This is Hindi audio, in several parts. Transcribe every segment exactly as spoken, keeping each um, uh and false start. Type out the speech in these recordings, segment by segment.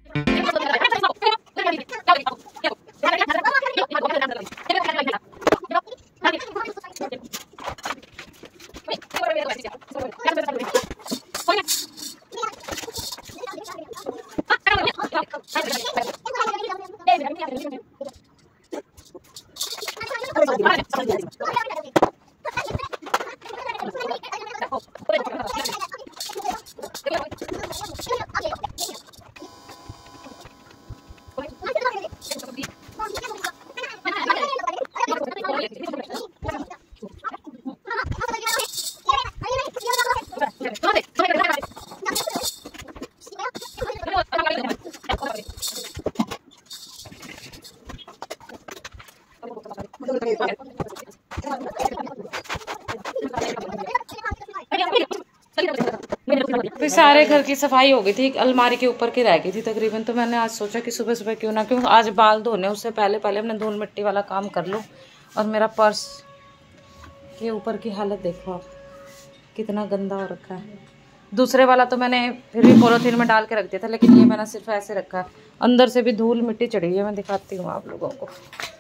फिर सारे घर की सफाई हो गई थी, अलमारी के ऊपर की रह गई थी तकरीबन। तो मैंने आज सोचा कि सुबह सुबह क्यों ना क्यों आज बाल धोने उससे पहले पहले अपने धूल मिट्टी वाला काम कर लूँ। और मेरा पर्स के ऊपर की हालत देखो आप, कितना गंदा हो रखा है। दूसरे वाला तो मैंने फिर भी पॉलीथीन में डाल के रख दिया था, लेकिन ये मैंने सिर्फ ऐसे रखा है। अंदर से भी धूल मिट्टी चढ़ी है, मैं दिखाती हूँ आप लोगों को।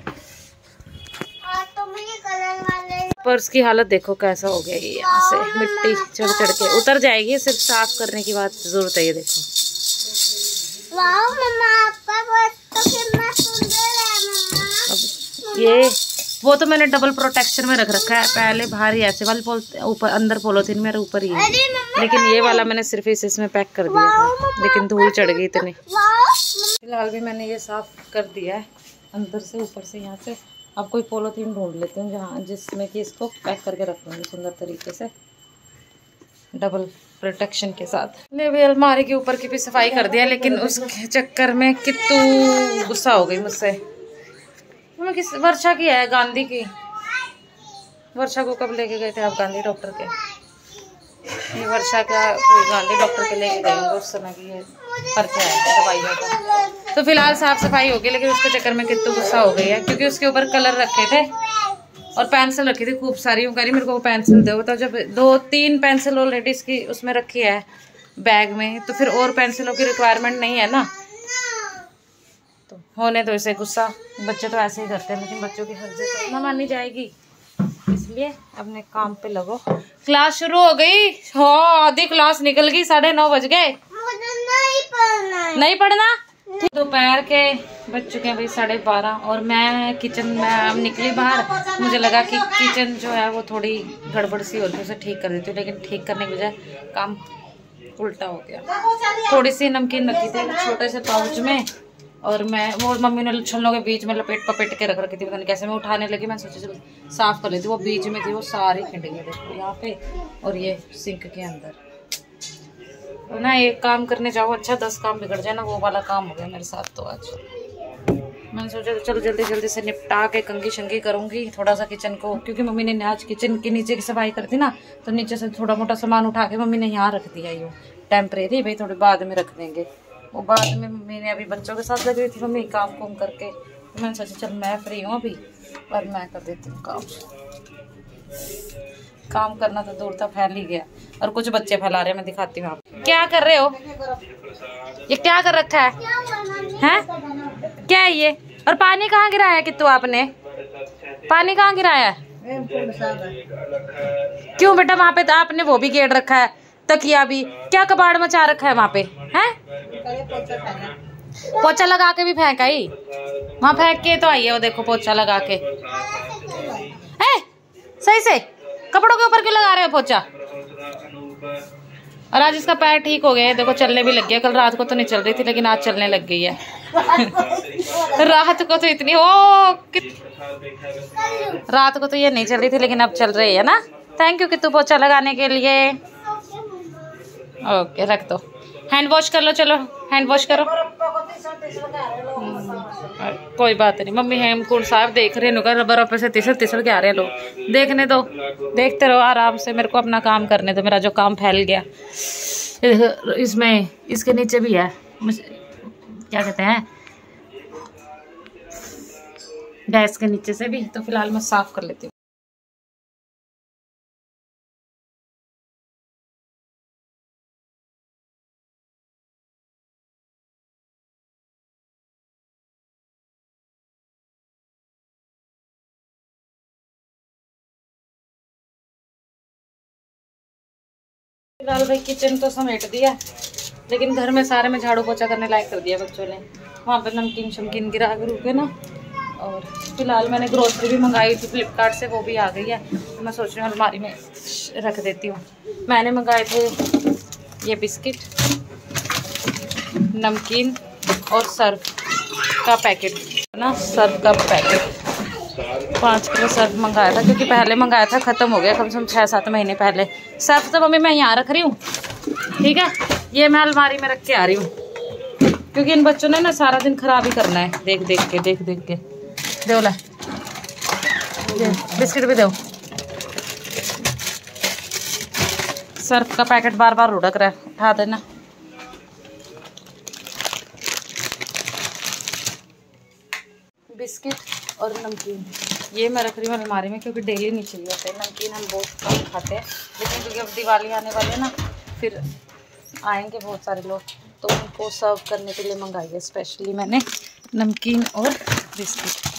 पर्स की हालत देखो कैसा हो गया, ये यहाँ से मिट्टी चढ़ चढ़ के उतर जाएगी, सिर्फ साफ करने की बात जरूरत है। ये देखो वाओ मम्मा, आपका पर्स तो कितना सुंदर है मम्मा। ये वो तो मैंने डबल प्रोटेक्शन में रख रखा है, पहले बाहर ही ऐसे वाले ऊपर अंदर पॉलीथीन में ऊपर ही है, लेकिन ये वाला मैंने सिर्फ इस इसमें पैक कर दिया था, लेकिन धूल चढ़ गई इतनी। फिलहाल भी मैंने ये साफ कर दिया है अंदर से ऊपर से। यहाँ से अब कोई पॉलीथीन ढूंढ लेती हूँ जहाँ जिसमें कि इसको पैक करके रख लूँगी सुंदर तरीके से डबल प्रोटेक्शन के साथ। मैं भी अलमारी के ऊपर की भी सफाई कर दिया, लेकिन उसके चक्कर में कितू गुस्सा हो गई मुझसे। मैं किस वर्षा की है, गांधी की। वर्षा को कब लेके गए थे आप गांधी डॉक्टर के? ये वर्षा क्या कोई गांधी डॉक्टर के लेके गए होंगे उस समय की, ये पर्चा है दवाइयों का। तो फिलहाल साफ सफाई हो गई, लेकिन उसके चक्कर में कितनी गुस्सा हो गई है, क्योंकि उसके ऊपर कलर रखे थे और पेंसिल रखी थी खूब सारी। वो कह रही मेरे को पेंसिल दो। तो जब दो तीन पेंसिल ऑलरेडी इसकी उसमें रखी है बैग में, तो फिर और पेंसिलों की रिक्वायरमेंट नहीं है ना। तो होने तो इसे गुस्सा, बच्चे तो ऐसे ही करते हैं, लेकिन बच्चों की हर्जी तो ना मानी जाएगी, इसलिए अपने काम पे लगो। क्लास शुरू हो गई, हाँ आधी क्लास निकल गई, साढ़े नौ बज गए। नहीं पढ़ना, नहीं पढ़ना। दोपहर के बज चुके हैं भाई साढ़े बारह, और मैं किचन में अब निकली बाहर। मुझे लगा कि किचन जो है वो थोड़ी गड़बड़ सी होती है, उसे ठीक कर देती हूँ, लेकिन ठीक करने के बजाय काम उल्टा हो गया। थोड़ी सी नमकीन रखी थी छोटे से पाउच में, और मैं वो मम्मी ने छल्लों के बीच में लपेट पपेट के रख रखी थी, पता नहीं कैसे। मैं उठाने लगी, मैं सोचा चलो साफ कर लेती, वो बीच में थी, वो सारी खिंड गई देखो यहाँ पे, और ये सिंक के अंदर ना। एक काम करने जाओ अच्छा दस काम बिगड़ जाए ना, वो वाला काम हो गया मेरे साथ। तो आज मैंने सोचा चलो जल्दी जल्दी से निपटा के कंघी शंगी करूँगी थोड़ा सा किचन को, क्योंकि मम्मी ने आज किचन के नीचे की सफाई कर दी ना, तो नीचे से थोड़ा मोटा सामान उठा के मम्मी ने यहाँ रख दिया। यूँ टेम्परेरी भाई, थोड़ी बाद में रख देंगे। वो बाद में मम्मी ने अभी बच्चों के साथ लगी हुई थी मम्मी काम कुम करके, तो मैंने सोचा चल मैं फ्री हूँ अभी और मैं कर देती हूँ काम। काम करना तो दूर तक फैल ही गया, और कुछ बच्चे फैला रहे हैं, मैं दिखाती हूँ आप। क्या कर रहे हो? ये क्या कर रखा है? हैं? क्या है ये? और पानी कहाँ गिराया कित्तू आपने? पानी कहाँ गिराया? क्यों बेटा, वहाँ पे तो आपने वो भी गेड़ रखा है, तकिया भी। क्या कबाड़ मचा रखा है वहाँ पे? हैं? पोछा लगा के भी फेंका ही, वहाँ फेंक के तो आई है वो देखो, पोछा लगा के। ए, सही से कपड़ों के ऊपर क्यों लगा रहे हो पोछा? और आज इसका पैर ठीक हो गया है, देखो चलने भी लग गया। कल रात को तो नहीं चल रही थी, लेकिन आज चलने लग गई है। रात को तो इतनी ओ रात को तो ये नहीं चल रही थी, लेकिन अब चल रही है ना। थैंक यू कित्तू पोछा लगाने के लिए। ओके रख दो, हैंड वॉश कर लो, चलो हैंड वॉश करो। कोई बात नहीं, मम्मी हेमकुंड साहब देख रहे हैं, बर्फ से तिसल तिसल के आ रहे हैं लोग, देखने दो, देखते रहो आराम से, मेरे को अपना काम करने दो। मेरा जो काम फैल गया इसमें, इसके नीचे भी है, क्या कहते हैं, गैस के नीचे से भी। तो फिलहाल मैं साफ कर लेती हूँ। फिलहाल भाई किचन तो समेट दिया, लेकिन घर में सारे में झाड़ू पोछा करने लायक कर दिया बच्चों ने। वहाँ पर नमकीन शमकीन गिरा गिरू के ना। और फिलहाल मैंने ग्रोसरी भी मंगाई थी फ्लिपकार्ट से, वो भी आ गई है। तो मैं सोच रही हूँ अलमारी में रख देती हूँ। मैंने मंगाए थे ये बिस्किट, नमकीन और सर्फ का पैकेट ना, सर्फ का पैकेट पाँच किलो सर्फ मंगाया था, क्योंकि पहले मंगाया था ख़त्म हो गया कम से कम छः सात महीने पहले। सर्फ तो मम्मी मैं यहाँ रख रही हूँ, ठीक है। ये मैं अलमारी में रख के आ रही हूँ, क्योंकि इन बच्चों ने ना सारा दिन खराब ही करना है देख देख के देख देख के। दो ला बिस्किट भी दो। सर्फ का पैकेट बार बार उड़क रहा है, उठा देना। बिस्किट और नमकीन ये मैं रख रही हूँ अलमारी में, क्योंकि डेली नहीं चाहिए होते। नमकीन हम बहुत कम खाते हैं, लेकिन क्योंकि अब दिवाली आने वाली है ना, फिर आएंगे बहुत सारे लोग, तो उनको सर्व करने के लिए मंगाई है स्पेशली मैंने नमकीन और बिस्किट।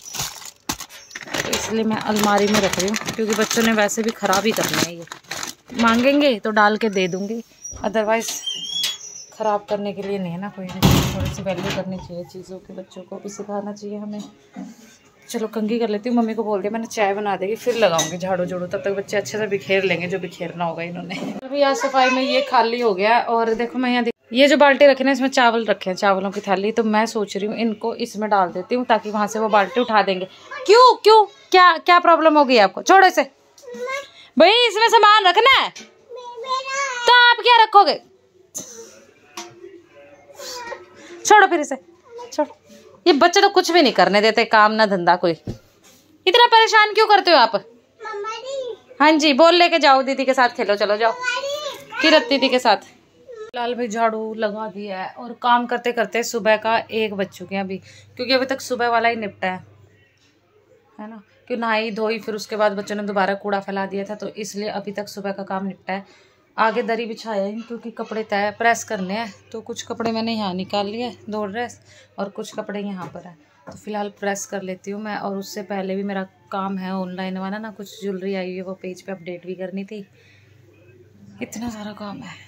तो इसलिए मैं अलमारी में रख रही हूँ, क्योंकि बच्चों ने वैसे भी ख़राब ही करना है। ये मांगेंगे तो डाल के दे दूँगी, अदरवाइज़ ख़राब करने के लिए नहीं है ना कोई नहीं। थोड़ी सी वैल्यू करनी चाहिए चीज़ों की, बच्चों को भी सिखाना चाहिए हमें। चलो कंघी कर लेती हूँ। मम्मी को बोल दिया मैंने, चाय बना देगी, फिर लगाऊंगी झाड़ू झाड़ू, तब तक बच्चे अच्छे से बिखेर लेंगे जो बिखेरना होगा इन्होंने। अभी यहाँ सफाई में ये खाली हो गया। और देखो मैं यहाँ ये जो बाल्टी रखे ना, इसमें चावल रखे हैं, चावलों की थाली। तो मैं सोच रही हूँ इनको इसमें डाल देती हूँ, ताकि वहाँ से वो बाल्टी उठा देंगे। क्यों क्यों क्या क्या प्रॉब्लम हो गई आपको? छोड़ो इसे भाई, इसमें सामान रखना है तो आप क्या रखोगे? छोड़ो फिर इसे, छोड़ो। ये बच्चे तो कुछ भी नहीं करने देते, काम ना धंधा कोई। इतना परेशान क्यों करते हो आप? हाँ जी, बोल लेके जाओ, दीदी के साथ खेलो, चलो जाओ किरत दीदी के साथ। फिलहाल भी झाड़ू लगा दिया है, और काम करते करते सुबह का एक बज चुके हैं अभी, क्योंकि अभी तक सुबह वाला ही निपटा है है ना। क्यों नहाई धोई, फिर उसके बाद बच्चों ने दोबारा कूड़ा फैला दिया था, तो इसलिए अभी तक सुबह का काम निपटा है। आगे दरी बिछाया है, क्योंकि कपड़े तय प्रेस करने हैं। तो कुछ कपड़े मैंने यहाँ निकाल लिए, दो ड्रेस, और कुछ कपड़े यहाँ पर है। तो फिलहाल प्रेस कर लेती हूँ मैं। और उससे पहले भी मेरा काम है ऑनलाइन वाला ना, कुछ ज्वेलरी आई हुई है, वो पेज पे अपडेट भी करनी थी। इतना सारा काम है।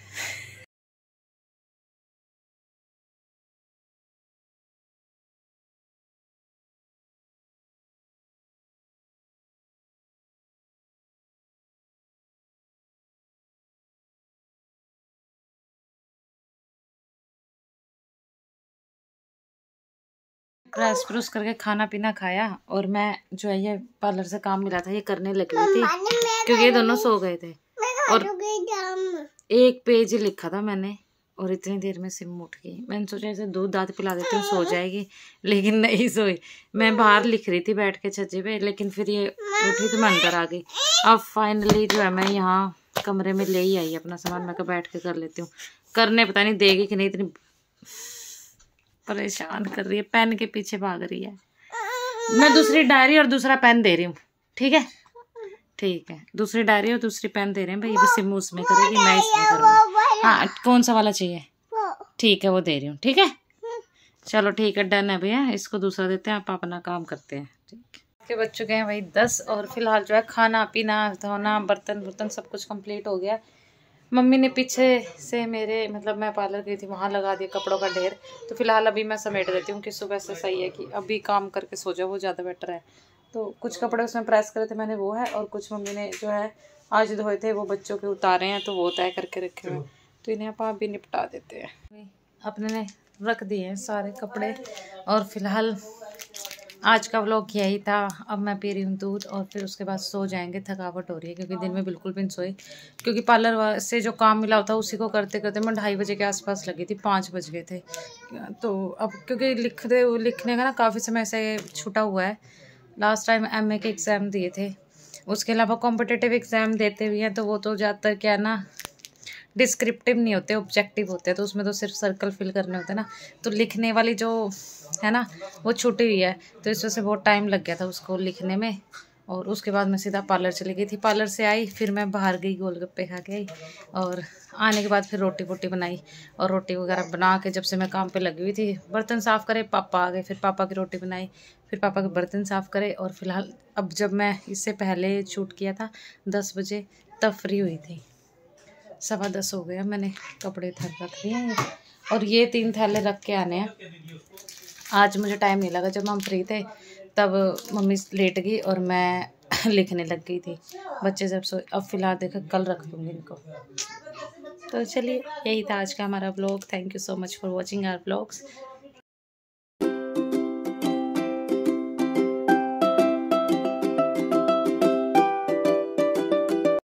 प्रेस प्रूस करके खाना पीना खाया, और मैं जो है ये पार्लर से काम मिला था ये करने लगी हुई थी, क्योंकि ये दोनों सो गए थे। और एक पेज लिखा था मैंने, और इतनी देर में सिम उठ गई। मैंने सोचा इसे दूध दाद पिला देती हूँ, सो जाएगी, लेकिन नहीं सोई। मैं बाहर लिख रही थी बैठ के छज्जे पे, लेकिन फिर ये उठी तो मैं अंदर आ गई। अब फाइनली जो है मैं यहाँ कमरे में ले ही आई अपना सामान। मैं बैठ के कर लेती हूँ। करने पता नहीं देगी कि नहीं, इतनी परेशान कर रही है, पेन के पीछे भाग रही है। मैं दूसरी डायरी और दूसरा पेन दे रही हूँ, ठीक है ठीक है। दूसरी डायरी और दूसरी पेन दे रहे हैं भाई। ये सिम उसमें करेगी, मैं इसमें करूँगी। हाँ, कौन सा वाला चाहिए? ठीक है, वो दे रही हूँ, ठीक है। चलो ठीक है, डन है भैया। इसको दूसरा देते हैं, आप अपना काम करते हैं, ठीक है। के बज चुके हैं भाई दस, और फिलहाल जो है खाना पीना धोना बर्तन बर्तन सब कुछ कंप्लीट हो गया। मम्मी ने पीछे से मेरे, मतलब मैं पार्लर गई थी, वहाँ लगा दिया कपड़ों का ढेर। तो फिलहाल अभी मैं समेट देती हूँ, कि सुबह से सही है कि अभी काम करके सो जाओ, वो ज़्यादा बेटर है। तो कुछ कपड़े उसमें प्रेस करे थे मैंने, वो है। और कुछ मम्मी ने जो है आज धोए थे, वो बच्चों के उतारे हैं, तो वो तय करके रखे हुए। तो इन्हें आप भी निपटा देते हैं। अपने ने रख दिए हैं सारे कपड़े। और फिलहाल आज का व्लॉग यही था। अब मैं पी रही हूँ दूध, और फिर उसके बाद सो जाएंगे। थकावट हो रही है, क्योंकि दिन में बिल्कुल भी नहीं सोई, क्योंकि पार्लर से जो काम मिला होता उसी को करते करते मैं ढाई बजे के आसपास लगी थी, पाँच बज गए थे। तो अब क्योंकि लिखते लिखने का ना काफ़ी समय से छूटा हुआ है। लास्ट टाइम एमए के एग्ज़ाम दिए थे, उसके अलावा कॉम्पिटिटिव एग्ज़ाम देते हुए हैं। तो वो तो ज़्यादातर क्या है ना, डिस्क्रिप्टिव नहीं होते, ऑब्जेक्टिव होते हैं। तो उसमें तो सिर्फ सर्कल फिल करने होते हैं ना। तो लिखने वाली जो है ना, वो छूटी हुई है। तो इस वजह से बहुत टाइम लग गया था उसको लिखने में। और उसके बाद मैं सीधा पार्लर चली गई थी। पार्लर से आई, फिर मैं बाहर गई, गोलगप्पे खा के आई। और आने के बाद फिर रोटी वोटी बनाई, और रोटी वगैरह बना के जब से मैं काम पे लगी हुई थी, बर्तन साफ़ करे, पापा आ गए, फिर पापा की रोटी बनाई, फिर पापा के बर्तन साफ़ करे। और फिलहाल अब जब मैं इससे पहले शूट किया था दस बजे, तब फ्री हुई थी। सवा दस हो गया, मैंने कपड़े थर रख दिए हैं और ये तीन थैले रख के आने हैं। आज मुझे टाइम नहीं लगा, जब हम फ्री थे तब मम्मी लेट गई और मैं लिखने लग गई थी। बच्चे जब सो, अब फिलहाल देखो कल रख दूँगी इनको। तो चलिए, यही था आज का हमारा blog. Thank you so much for watching our blogs.